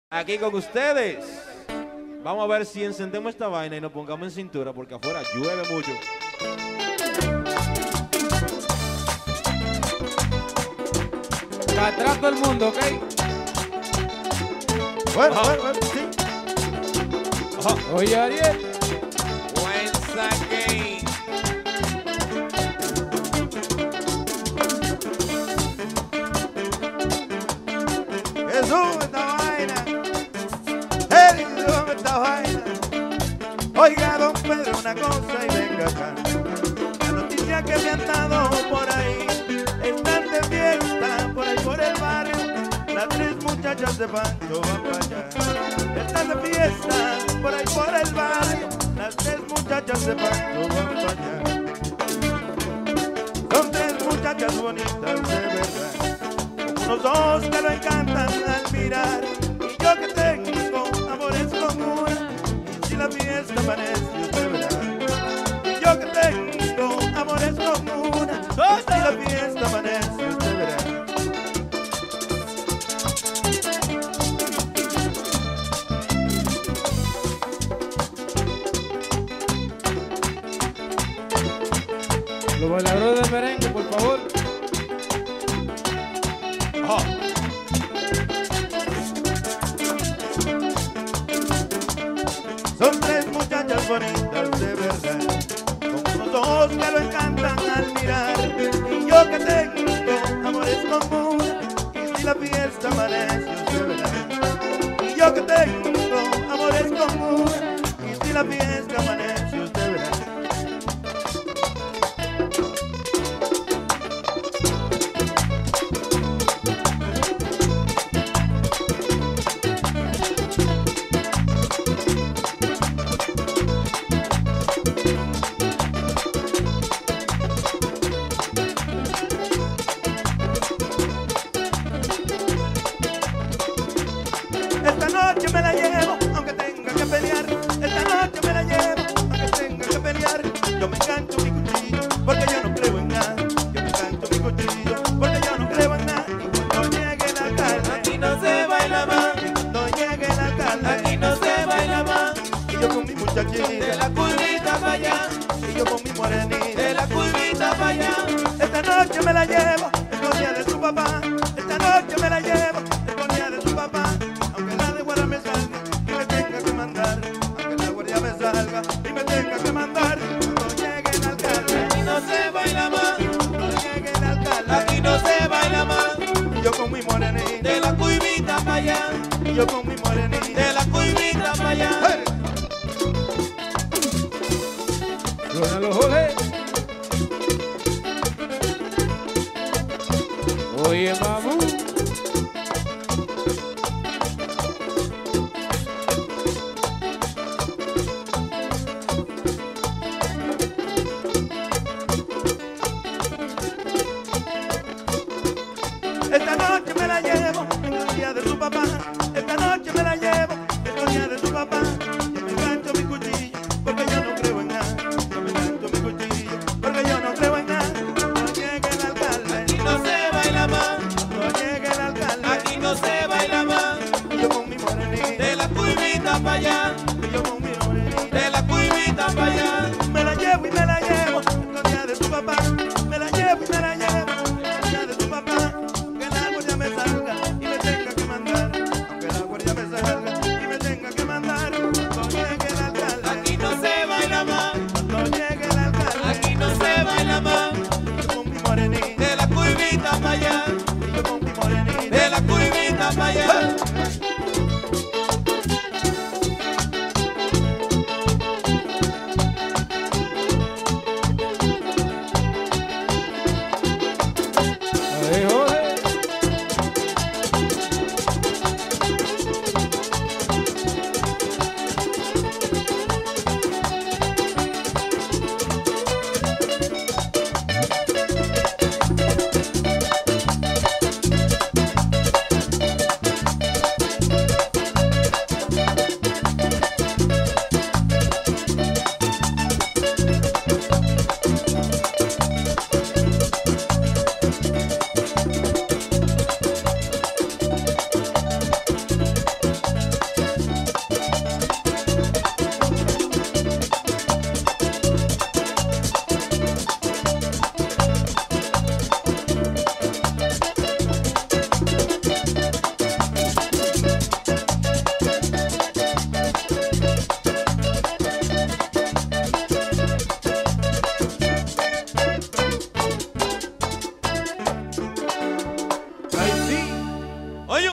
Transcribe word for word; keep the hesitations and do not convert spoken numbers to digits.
Aquí con ustedes. Vamos a ver si encendemos esta vaina y nos pongamos en cintura porque afuera llueve mucho. Atrás todo el mundo, ¿ok? Bueno, bueno, bueno, sí. Ajá. Oye, Ariel. Once again. Jesús, esta vaina. Jesús, esta vaina. Oiga, don Pedro, una cosa y venga acá. La noticia que me han dado por ahí. Están de fiesta por ahí por el barrio. Las tres muchachas de Pancho van para allá. Están de fiesta por ahí por el barrio. Las tres muchachas de Pancho van para allá. Son tres muchachas bonitas de verdad. Como unos dos que lo encantan al mirar. Y yo que tengo amores con una. Y si la fiesta amanece usted verá. Y yo que tengo amores con una. Y si la fiesta amanece usted verá. Los bailadores de merengue, por favor. Oh. Son tres muchachas bonitas de verdad, con unos ojos que lo encantan al mirar. Y yo que tengo amores comunes, y si la fiesta amanece usted verá. Y yo que tengo amores comunes, y si la fiesta amanece usted verá. Esta noche me la llevo, aunque tenga que pelear. Esta noche me la llevo, aunque tenga que pelear. Yo me engancho mi cuchillo, porque yo no creo en nada. Yo me engancho mi cuchillo, porque yo no creo en nada. Y cuando llegue la carne, Aquí no se baila más, y cuando llegue la carne, aquí no se baila más. y yo con mi muchachita, De la curvita para allá, y yo con mi morenita. de la curvita para allá. Esta noche me la llevo, escondida de su papá. Esta noche me la llevo, escondida de su papá. Aunque la de guardia me salga y me tenga que mandar. Aunque la guardia me salga y me tenga que mandar. Cuando llegue el alcalde, Aquí no se baila más, cuando llegue el alcalde. aquí no se baila más. Y yo con mi morenita, De la curvita para allá, y yo con mi morenita. de la curvita para allá. ¡Hey! Suena los joles. Oye, mamú. Esta noche me la llevo, escondida de su papá. Esta noche me la llevo, escondida de su papá. Yo me engancho mi cuchillo, porque yo no creo en nada. Yo me engancho mi cuchillo, porque yo no creo en nada. Cuando llegue el alcalde, Aquí no se baila más, cuando llegue el alcalde. aquí no se baila más. Y yo con mi morenita, De la curvita para allá,